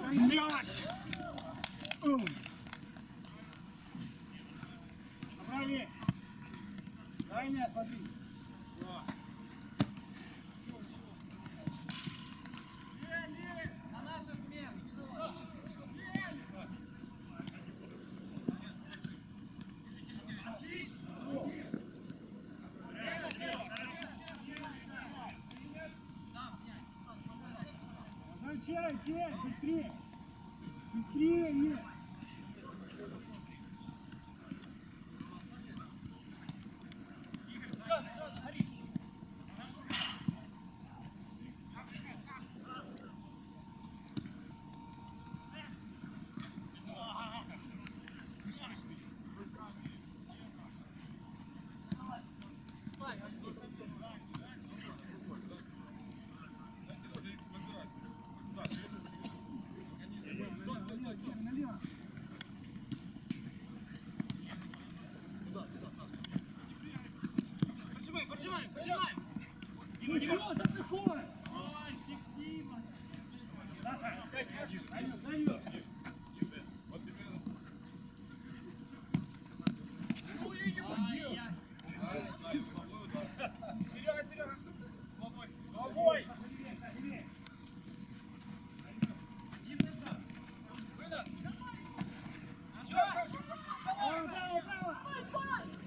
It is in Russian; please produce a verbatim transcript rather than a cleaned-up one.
Блядь! Направи! Дай не смотри! На нашу смену! Возвращай, Кень, быстрее! Быстрее! Налево! Поджимаем, поджимаем, поджимаем! Ну что это такое? Ой, Дима! Саша, дай мяч, дай мяч, дай мяч.